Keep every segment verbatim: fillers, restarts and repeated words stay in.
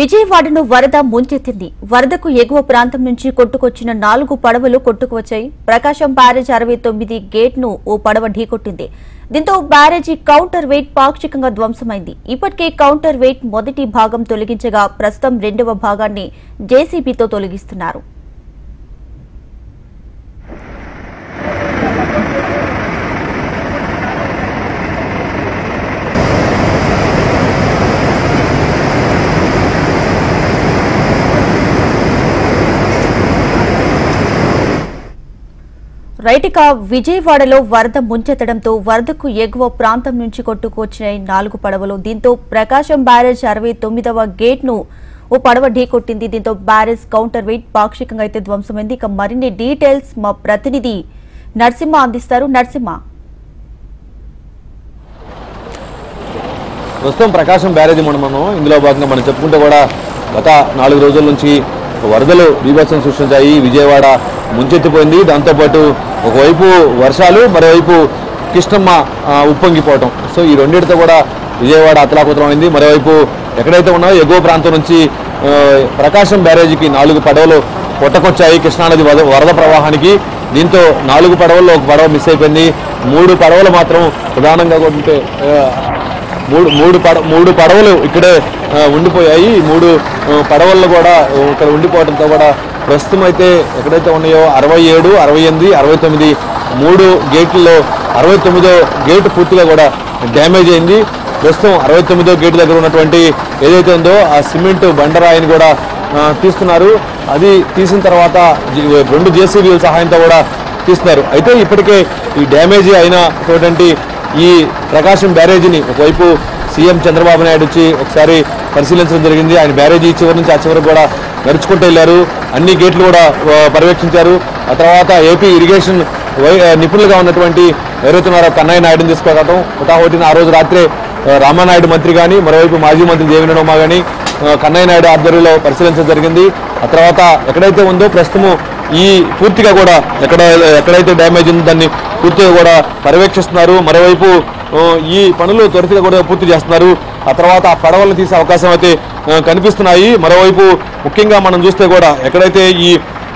విజయవాడను వరద ముంచెత్తింది. వరదకు ఎగువ ప్రాంతం నుంచి కొట్టుకొచ్చిన నాలుగు పడవలు కొట్టుకువచ్చాయి. ప్రకాశం బ్యారేజ్ అరవై తొమ్మిది గేట్ ను ఓ పడవ ఢీకొట్టింది. దీంతో బ్యారేజీ కౌంటర్ వెయిట్ పాక్షికంగా ధ్వంసమైంది. ఇప్పటికే కౌంటర్ వెయిట్ మొదటి భాగం తొలగించగా ప్రస్తుతం రెండవ భాగాన్ని జేసీబీతో తొలగిస్తున్నారు. రైటిక విజయవాడలో వరద ముంచెత్తడంతో వరదకు ఎగువ ప్రాంతం నుంచి కొట్టుకొచ్చినాయి నాలుగు పడవలు. దీంతో ప్రకాశం బ్యారేజ్ అరవై తొమ్మిదవ గేట్ ను ఓ పడవ ఢీకొట్టింది. దీంతో బ్యారేజ్ కౌంటర్ వెయిట్ పాక్షికంగా అయితే ధ్వంసమైంది. ఇక మరిన్ని డీటెయిల్స్ మా ప్రతినిధి నరసింహ అందిస్తారు. నరసింహ, ప్రస్తుతం ప్రకాశం బ్యారేజ్ మనం ఇందులో భాగంగా మనం చెప్పుకుంటే కూడా గత నాలుగు రోజుల నుంచి వరదలు బీభత్సం సృష్టించాయి. విజయవాడ ముంచెత్తిపోయింది. దాంతోపాటు ఒకవైపు వర్షాలు, మరోవైపు కృష్ణమ్మ ఉప్పొంగిపోవటం. సో ఈ రెండింటితో కూడా విజయవాడ అతలాకుతలమైంది. మరోవైపు ఎక్కడైతే ఉన్నాయో ఎగువ ప్రాంతం నుంచి ప్రకాశం బ్యారేజీకి నాలుగు పడవలు కొట్టకొచ్చాయి కృష్ణానది వరద ప్రవాహానికి. దీంతో నాలుగు పడవల్లో ఒక పడవ మిస్ అయిపోయింది. మూడు పడవలు మాత్రం ప్రధానంగా ఉంటే మూడు మూడు పడ మూడు పడవలు ఇక్కడే ఉండిపోయాయి. మూడు పడవల్లో కూడా ఇక్కడ ఉండిపోవడంతో కూడా ప్రస్తుతం అయితే ఎక్కడైతే ఉన్నాయో అరవై ఏడు అరవై ఎనిమిది అరవై తొమ్మిది మూడు గేట్లలో అరవై తొమ్మిదో గేటు పూర్తిగా కూడా డ్యామేజ్ అయింది. ప్రస్తుతం అరవై తొమ్మిదో గేటు దగ్గర ఉన్నటువంటి ఏదైతే ఉందో ఆ సిమెంట్ బండరాయిని కూడా తీస్తున్నారు. అది తీసిన తర్వాత రెండు జేసీబీల సహాయంతో కూడా తీస్తున్నారు. అయితే ఇప్పటికే ఈ డ్యామేజ్ అయినటువంటి ఈ ప్రకాశం బ్యారేజీని ఒకవైపు సీఎం చంద్రబాబు నాయుడు వచ్చి ఒకసారి పరిశీలించడం జరిగింది. ఆయన బ్యారేజీ చివరి నుంచి ఆ చివరికి కూడా నడుచుకుంటూ వెళ్ళారు. అన్ని గేట్లు కూడా పర్యవేక్షించారు. ఆ తర్వాత ఏపీ ఇరిగేషన్ నిపుణులుగా ఉన్నటువంటి ఎవరైతే ఉన్నారో కన్నయ్య నాయుడుని తీసుకోవడం హుటాహుటిన ఆ రోజు రాత్రే రామానాయుడు మంత్రి కానీ, మరోవైపు మాజీ మంత్రి దేవినేని ఉమా కానీ కన్నయ్య నాయుడు ఆధ్వర్యంలో పరిశీలించడం జరిగింది. ఆ తర్వాత ఎక్కడైతే ఉందో ప్రస్తుతము ఈ పూర్తిగా కూడా ఎక్కడ ఎక్కడైతే డ్యామేజ్ ఉందో దాన్ని పూర్తిగా కూడా పర్యవేక్షిస్తున్నారు. మరోవైపు ఈ పనులు త్వరితగా కూడా పూర్తి చేస్తున్నారు. ఆ తర్వాత ఆ పడవలను తీసే అవకాశం అయితే కనిపిస్తున్నాయి. మరోవైపు ముఖ్యంగా మనం చూస్తే కూడా ఎక్కడైతే ఈ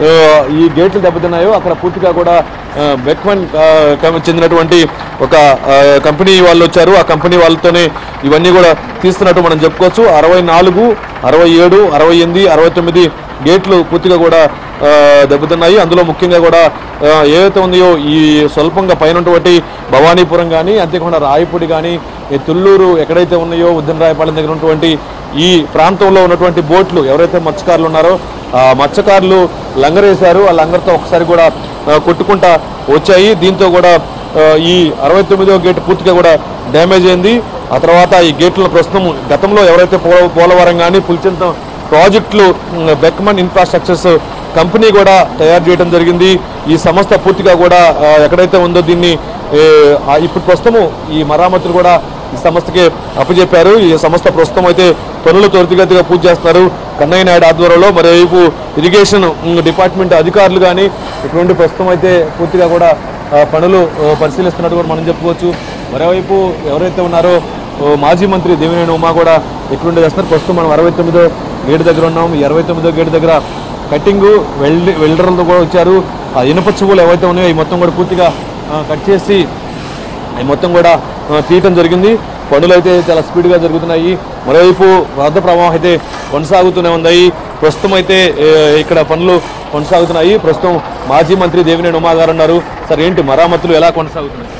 ఈ గేట్లు దెబ్బతిన్నాయో అక్కడ పూర్తిగా కూడా బెక్మన్ చెందినటువంటి ఒక కంపెనీ వాళ్ళు వచ్చారు. ఆ కంపెనీ వాళ్ళతోనే ఇవన్నీ కూడా తీస్తున్నట్టు మనం చెప్పుకోవచ్చు. అరవై నాలుగు అరవై ఏడు అరవై ఎనిమిది అరవై తొమ్మిది గేట్లు పూర్తిగా కూడా దెబ్బతిన్నాయి. అందులో ముఖ్యంగా కూడా ఏదైతే ఉందో ఈ స్వల్పంగా పైనటువంటి భవానీపురం కానీ, అంతేకాకుండా రాయపూడి కానీ, ఈ తుళ్ళూరు ఎక్కడైతే ఉన్నాయో ఉద్దనరాయపాలెం దగ్గర ఉన్నటువంటి ఈ ప్రాంతంలో ఉన్నటువంటి బోట్లు ఎవరైతే మత్స్యకారులు ఉన్నారో ఆ మత్స్యకారులు లంగరేశారు. ఆ లంగర్తో ఒకసారి కూడా కొట్టుకుంటా వచ్చాయి. దీంతో కూడా ఈ అరవై తొమ్మిదో గేట్ పూర్తిగా కూడా డ్యామేజ్ అయింది. ఆ తర్వాత ఈ గేట్లను ప్రస్తుతం గతంలో ఎవరైతే పోలవరం కానీ పులిచింతం ప్రాజెక్టులు బెక్మన్ ఇన్ఫ్రాస్ట్రక్చర్స్ కంపెనీ కూడా తయారు చేయడం జరిగింది. ఈ సంస్థ పూర్తిగా కూడా ఎక్కడైతే ఉందో దీన్ని ఇప్పుడు ప్రస్తుతము ఈ మరామతులు కూడా ఈ సంస్థకి అప్పచెప్పారు. ఈ సంస్థ ప్రస్తుతం అయితే పనులు త్వరితగతిగా పూర్తి చేస్తున్నారు కన్నయ్య నాయుడు ఆధ్వర్యంలో. మరోవైపు ఇరిగేషన్ డిపార్ట్మెంట్ అధికారులు కానీ ఇటువంటి ప్రస్తుతం అయితే పూర్తిగా కూడా పనులు పరిశీలిస్తున్నట్టు కూడా మనం చెప్పుకోవచ్చు. మరోవైపు ఎవరైతే ఉన్నారో మాజీ మంత్రి దేవినేని ఉమా కూడా ఎక్కడుండే చేస్తున్నారు. ప్రస్తుతం మనం అరవై తొమ్మిదో గేటు దగ్గర ఉన్నాం. ఈ అరవై తొమ్మిదో గేటు దగ్గర కట్టింగు వెల్డ్ వెల్డర్లతో కూడా వచ్చారు. ఆ ఇనుప చెవులు ఏవైతే ఉన్నాయో ఈ మొత్తం కూడా పూర్తిగా కట్ చేసి అవి మొత్తం కూడా తీయటం జరిగింది. పనులు అయితే చాలా స్పీడ్గా జరుగుతున్నాయి. మరోవైపు వరద ప్రవాహం అయితే కొనసాగుతూనే ఉన్నాయి. ప్రస్తుతం అయితే ఇక్కడ పనులు కొనసాగుతున్నాయి. ప్రస్తుతం మాజీ మంత్రి దేవినేని ఉమా గారు ఉన్నారు. సార్, ఏంటి మరామతులు ఎలా కొనసాగుతున్నాయి?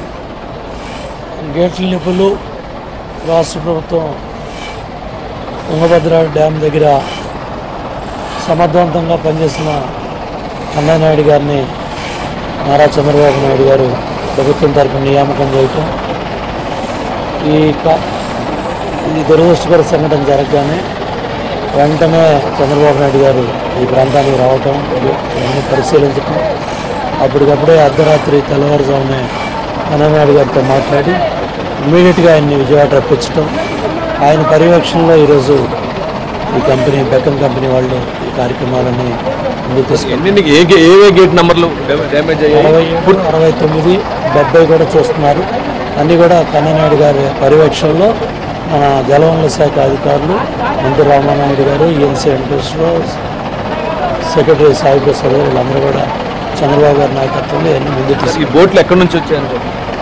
గేట్ల నిపుణులు రాష్ట్ర ప్రభుత్వం తుంగభద్ర డ్యామ్ దగ్గర సమర్థవంతంగా పనిచేసిన కన్నయ్య నాయుడు గారిని నారా చంద్రబాబు నాయుడు గారు ప్రభుత్వం తరఫున నియామకం చేయటం, ఈ ఈ దురదృష్టకర సంఘటన జరగగానే వెంటనే చంద్రబాబు నాయుడు గారు ఈ ప్రాంతానికి రావటం, ఇవన్నీ పరిశీలించటం, అప్పటికప్పుడే అర్ధరాత్రి తెల్లవారుజామునే కన్నయ్య నాయుడు గారితో మాట్లాడి ఇమీడియట్గా ఆయన్ని విజయవాడ రప్పించడం, ఆయన పర్యవేక్షణలో ఈరోజు ఈ కంపెనీ బెక్కన్ కంపెనీ వాళ్ళు ఈ కార్యక్రమాలని ముందుకు తీసుకెళ్ళి ఏ గేట్ నెంబర్లు డ్యామేజ్ అరవై ఏడు అరవై తొమ్మిది డెబ్బై కూడా చూస్తున్నారు. అన్నీ కూడా కన్నయ్య నాయుడు గారి పర్యవేక్షణలో మన జలవనరుల శాఖ అధికారులు మంత్రి రామానాయుడు గారు, ఈఎన్సీ వెంకటేశ్వరరావు, సెక్రటరీ సాయి ప్రసాద్ గారు వీళ్ళందరూ కూడా చంద్రబాబు గారి నాయకత్వంలో ఇవన్నీ ముందు తీసుకు ఈ బోట్లు ఎక్కడి నుంచి వచ్చాయని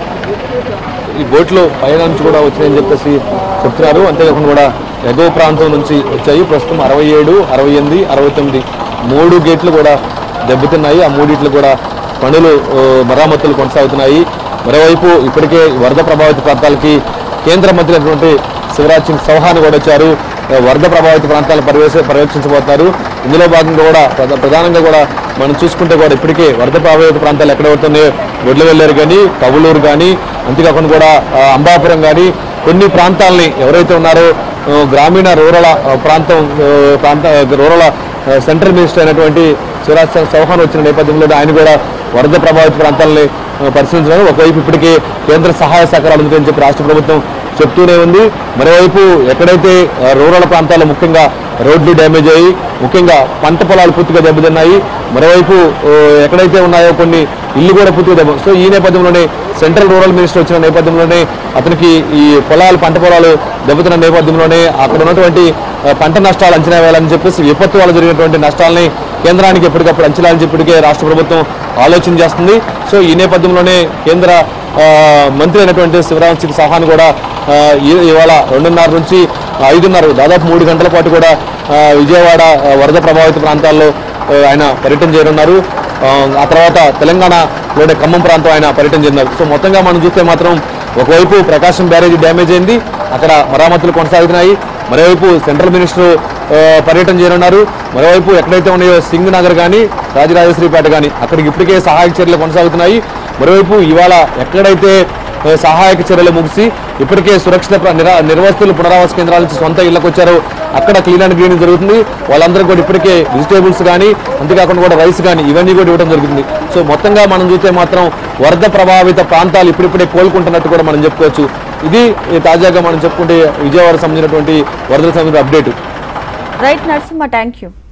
ఈ బోట్లు పైన నుంచి కూడా వచ్చాయని చెప్పేసి చెప్తున్నారు. అంతేకాకుండా కూడా ఎగువ ప్రాంతం నుంచి వచ్చాయి. ప్రస్తుతం అరవై ఏడు అరవై ఎనిమిది అరవై తొమ్మిది మూడు గేట్లు కూడా దెబ్బతిన్నాయి. ఆ మూడిట్లు కూడా పనులు మరమ్మతులు కొనసాగుతున్నాయి. మరోవైపు ఇప్పటికే వరద ప్రభావిత ప్రాంతాలకి కేంద్ర మంత్రి అయినటువంటి శివరాజ్ సింగ్ చౌహాన్ కూడా వచ్చారు. వరద ప్రభావిత ప్రాంతాలను పర్యవేక్ష పర్యవేక్షించబోతున్నారు. ఇందులో భాగంగా కూడా ప్రధానంగా కూడా మనం చూసుకుంటే కూడా ఇప్పటికే వరద ప్రభావిత ప్రాంతాలు ఎక్కడవుతున్నాయో వడ్లవెల్లేరు కానీ, కవులూరు కానీ, అంతేకాకుండా కూడా అంబాపురం కానీ కొన్ని ప్రాంతాలని ఎవరైతే ఉన్నారో గ్రామీణ రూరల్ ప్రాంతం ప్రాంత రూరల్ సెంట్రల్ మినిస్టర్ అయినటువంటి శివరాజ్ సింగ్ చౌహాన్ వచ్చిన నేపథ్యంలో ఆయన కూడా వరద ప్రభావిత ప్రాంతాలని పరిశీలించడం. ఒకవైపు ఇప్పటికే కేంద్ర సహాయ సహకారాలు అందుకని చెప్పి రాష్ట్ర ప్రభుత్వం చెప్తూనే ఉంది. మరోవైపు ఎక్కడైతే రూరల్ ప్రాంతాల్లో ముఖ్యంగా రోడ్లు డ్యామేజ్ అయ్యి ముఖ్యంగా పంట పొలాలు పూర్తిగా దెబ్బతిన్నాయి. మరోవైపు ఎక్కడైతే ఉన్నాయో కొన్ని ఇల్లు కూడా పూర్తిగా దెబ్బ. సో ఈ నేపథ్యంలోనే సెంట్రల్ రూరల్ మినిస్టర్ వచ్చిన నేపథ్యంలోనే అతనికి ఈ పొలాలు పంట పొలాలు దెబ్బతిన్న నేపథ్యంలోనే అక్కడ ఉన్నటువంటి పంట నష్టాలు అంచనా వేయాలని చెప్పేసి విపత్తు వల్ల జరిగినటువంటి నష్టాలని కేంద్రానికి ఎప్పటికప్పుడు అంచనాలని చెప్పికే రాష్ట్ర ప్రభుత్వం ఆలోచన చేస్తుంది. సో ఈ నేపథ్యంలోనే కేంద్ర మంత్రి అయినటువంటి శివరాజ్ సింగ్ చౌహాన్ కూడా ఇవాళ రెండున్నర నుంచి ఐదున్నర దాదాపు మూడు గంటల పాటు కూడా విజయవాడ వరద ప్రభావిత ప్రాంతాల్లో ఆయన పర్యటన చేయనున్నారు. ఆ తర్వాత తెలంగాణలోని ఖమ్మం ప్రాంతం ఆయన పర్యటన చేయనున్నారు. సో మొత్తంగా మనం చూస్తే మాత్రం ఒకవైపు ప్రకాశం బ్యారేజీ డ్యామేజ్ అయింది, అక్కడ మరమ్మతులు కొనసాగుతున్నాయి. మరోవైపు సెంట్రల్ మినిస్టర్ పర్యటన చేయనున్నారు. మరోవైపు ఎక్కడైతే ఉన్నాయో సింగ్ నగర్ కానీ, రాజరాజేశ్వరిపేట కానీ అక్కడికి ఇప్పటికే సహాయక చర్యలు కొనసాగుతున్నాయి. మరోవైపు ఇవాళ ఎక్కడైతే సహాయక చర్యలు ముగిసి ఇప్పటికే సురక్షిత నిర్వస్తులు పునరావాస కేంద్రాల నుంచి సొంత ఇళ్లకు వచ్చారో అక్కడ క్లీన్ అండ్ గ్రీనింగ్ జరుగుతుంది. వాళ్ళందరూ కూడా ఇప్పటికే వెజిటేబుల్స్ కానీ అంతేకాకుండా కూడా రైస్ కానీ ఇవన్నీ కూడా ఇవ్వడం జరుగుతుంది. సో మొత్తంగా మనం చూస్తే మాత్రం వరద ప్రభావిత ప్రాంతాలు ఇప్పుడిప్పుడే కోలుకుంటున్నట్టు కూడా మనం చెప్పుకోవచ్చు. ఇది తాజాగా మనం చెప్పుకుంటే విజయవాడ సంబంధించినటువంటి వరదల సంబంధించిన update. Right Narasimha, thank you.